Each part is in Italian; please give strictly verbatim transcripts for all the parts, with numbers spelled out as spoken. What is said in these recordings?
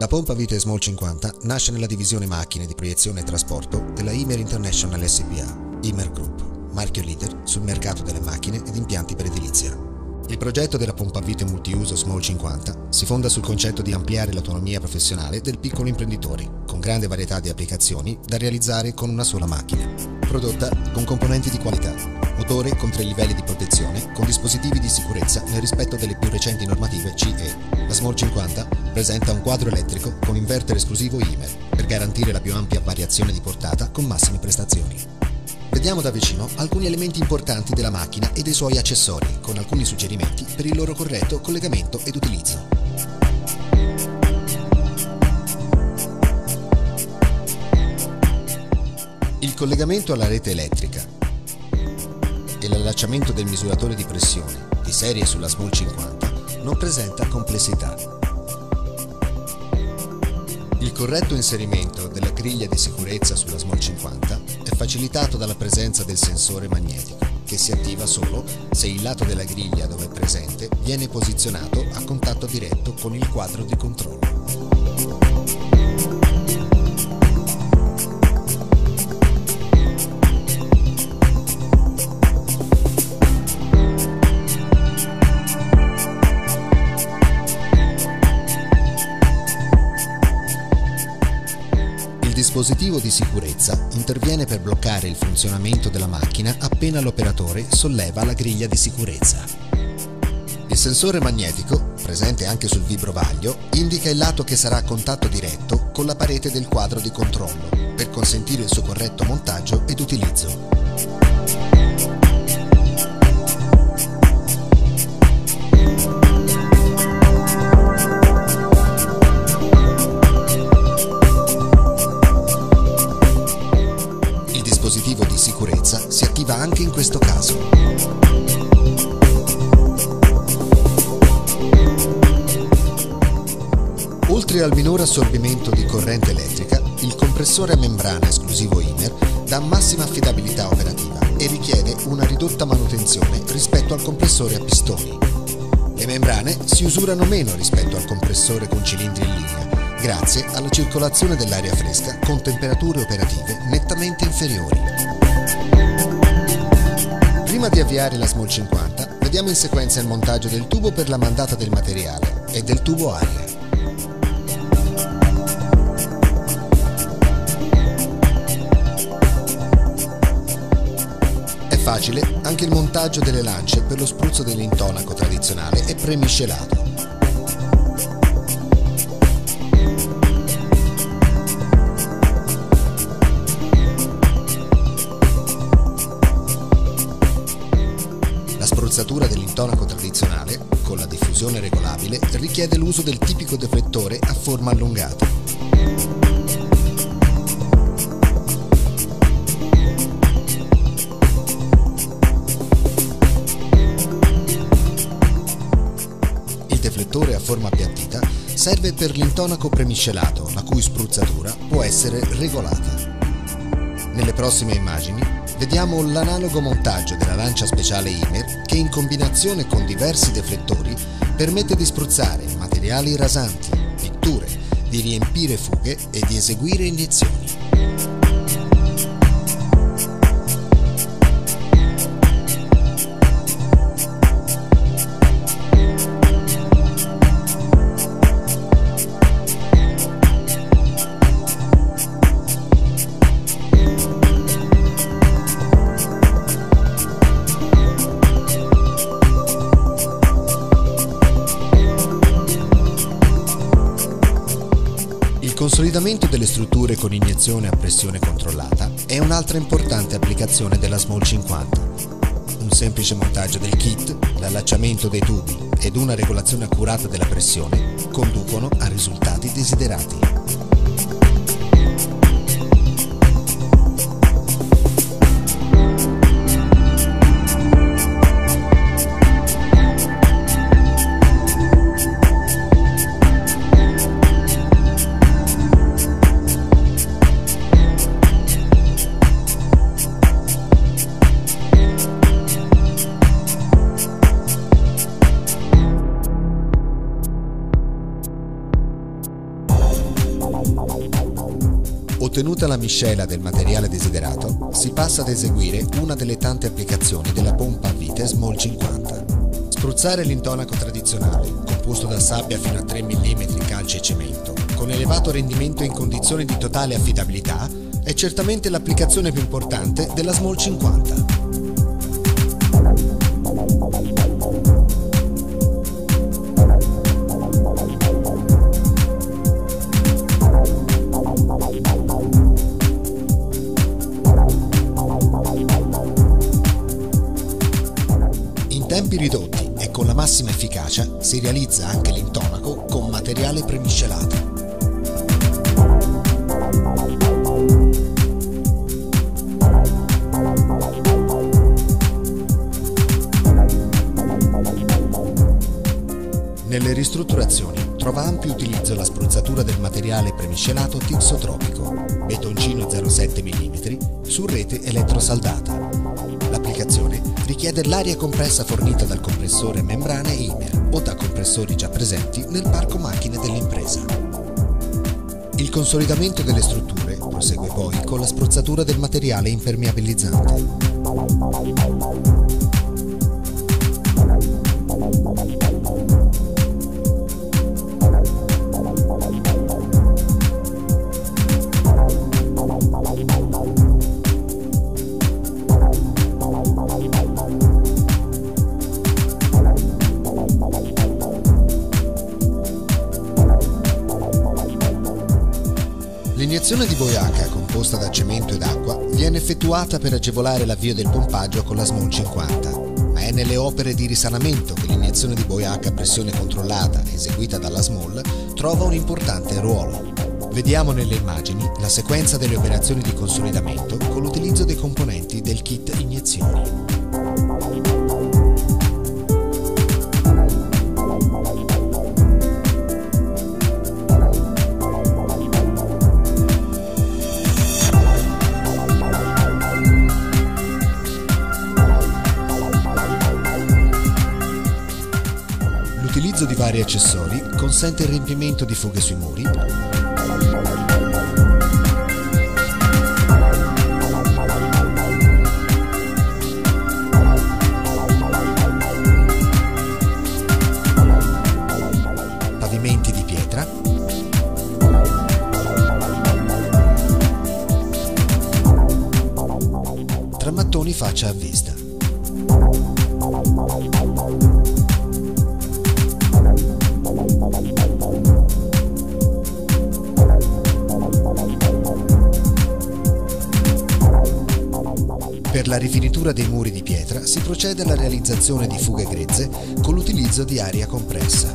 La pompa Vite Small cinquanta nasce nella divisione macchine di proiezione e trasporto della Imer International S P A, Imer Group, marchio leader sul mercato delle macchine ed impianti per edilizia. Il progetto della pompa Vite multiuso Small cinquanta si fonda sul concetto di ampliare l'autonomia professionale del piccolo imprenditore, con grande varietà di applicazioni da realizzare con una sola macchina. Prodotta con componenti di qualità, motore con tre livelli di protezione, con dispositivi di sicurezza nel rispetto delle più recenti normative C E. La Small cinquanta presenta un quadro elettrico con inverter esclusivo Imer per garantire la più ampia variazione di portata con massime prestazioni. Vediamo da vicino alcuni elementi importanti della macchina e dei suoi accessori, con alcuni suggerimenti per il loro corretto collegamento ed utilizzo. Il collegamento alla rete elettrica e l'allacciamento del misuratore di pressione di serie sulla Small cinquanta non presenta complessità. Il corretto inserimento della griglia di sicurezza sulla Small cinquanta è facilitato dalla presenza del sensore magnetico, che si attiva solo se il lato della griglia dove è presente viene posizionato a contatto diretto con il quadro di controllo. Il dispositivo di sicurezza interviene per bloccare il funzionamento della macchina appena l'operatore solleva la griglia di sicurezza. Il sensore magnetico, presente anche sul vibrovaglio, indica il lato che sarà a contatto diretto con la parete del quadro di controllo per consentire il suo corretto montaggio ed utilizzo. Il dispositivo di sicurezza si attiva anche in questo caso. Oltre al minore assorbimento di corrente elettrica, il compressore a membrana esclusivo Imer dà massima affidabilità operativa e richiede una ridotta manutenzione rispetto al compressore a pistoni. Le membrane si usurano meno rispetto al compressore con cilindri in linea, grazie alla circolazione dell'aria fresca con temperature operative nettamente inferiori. Prima di avviare la Small cinquanta, vediamo in sequenza il montaggio del tubo per la mandata del materiale e del tubo aria. È facile anche il montaggio delle lance per lo spruzzo dell'intonaco tradizionale e premiscelato. La spruzzatura dell'intonaco tradizionale, con la diffusione regolabile, richiede l'uso del tipico deflettore a forma allungata. Il deflettore a forma appiattita serve per l'intonaco premiscelato, la cui spruzzatura può essere regolata. Nelle prossime immagini vediamo l'analogo montaggio della lancia speciale Imer che in combinazione con diversi deflettori permette di spruzzare materiali rasanti, pitture, di riempire fughe e di eseguire iniezioni. Il consolidamento delle strutture con iniezione a pressione controllata è un'altra importante applicazione della Small cinquanta. Un semplice montaggio del kit, l'allacciamento dei tubi ed una regolazione accurata della pressione conducono a risultati desiderati. Ottenuta la miscela del materiale desiderato, si passa ad eseguire una delle tante applicazioni della pompa a vite Small cinquanta. Spruzzare l'intonaco tradizionale, composto da sabbia fino a tre millimetri, calce e cemento, con elevato rendimento e in condizioni di totale affidabilità, è certamente l'applicazione più importante della Small cinquanta. In tempi ridotti e con la massima efficacia si realizza anche l'intonaco con materiale premiscelato. Nelle ristrutturazioni trova ampio utilizzo la spruzzatura del materiale premiscelato Tixotropico, betoncino zero virgola sette millimetri, su rete elettrosaldata. L'applicazione richiede l'aria compressa fornita dal compressore membrane Imer o da compressori già presenti nel parco macchine dell'impresa. Il consolidamento delle strutture prosegue poi con la spruzzatura del materiale impermeabilizzante. L'iniezione di boiacca, composta da cemento ed acqua, viene effettuata per agevolare l'avvio del pompaggio con la Small cinquanta, ma è nelle opere di risanamento che l'iniezione di boiacca a pressione controllata, eseguita dalla Small, trova un importante ruolo. Vediamo nelle immagini la sequenza delle operazioni di consolidamento con l'utilizzo dei componenti del kit iniezioni. L'utilizzo di vari accessori consente il riempimento di fughe sui muri, pavimenti di pietra, tra mattoni faccia a vista. Per la rifinitura dei muri di pietra si procede alla realizzazione di fughe grezze con l'utilizzo di aria compressa.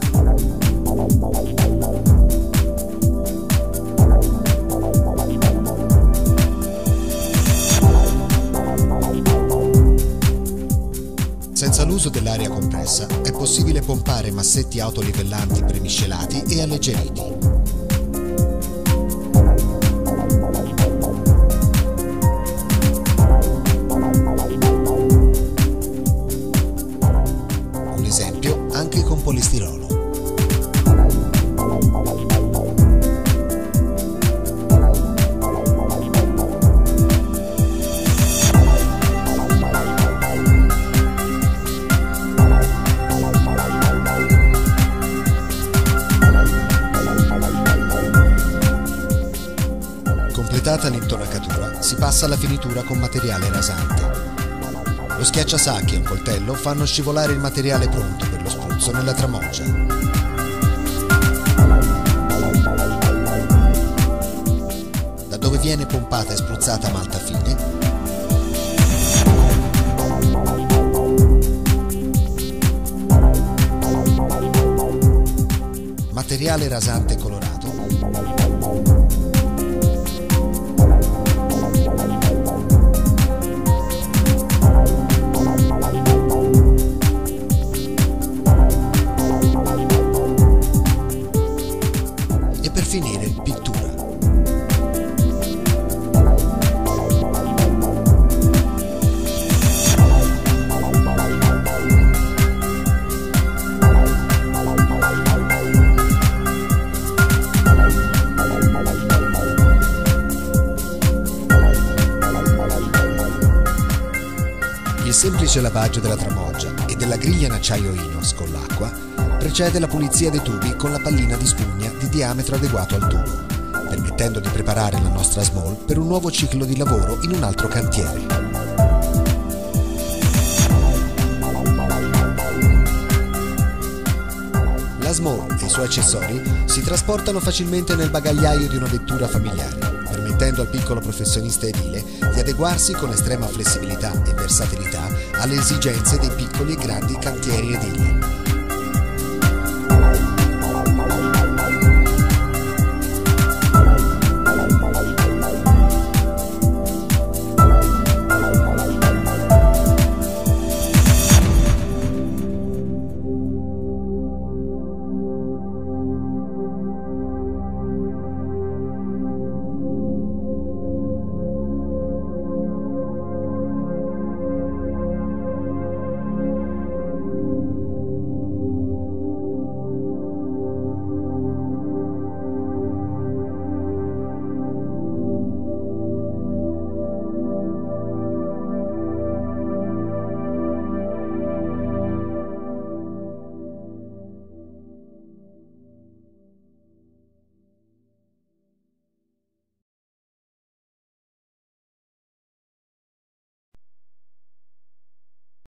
Senza l'uso dell'aria compressa è possibile pompare massetti autolivellanti premiscelati e alleggeriti. Esempio anche con polistirolo. Completata l'intonacatura, si passa alla finitura con materiale rasante. Lo schiacciasacchi e un coltello fanno scivolare il materiale pronto per lo spruzzo nella tramoggia. Da dove viene pompata e spruzzata malta fine, materiale rasante colorato, e per finire pittura. semplice lavaggio della tramoggia e della griglia in acciaio inox con l'acqua, precede la pulizia dei tubi con la pallina di spugna di diametro adeguato al tubo, permettendo di preparare la nostra small per un nuovo ciclo di lavoro in un altro cantiere. La small e i suoi accessori si trasportano facilmente nel bagagliaio di una vettura familiare, permettendo al piccolo professionista edile di adeguarsi con estrema flessibilità e versatilità alle esigenze dei piccoli e grandi cantieri edili.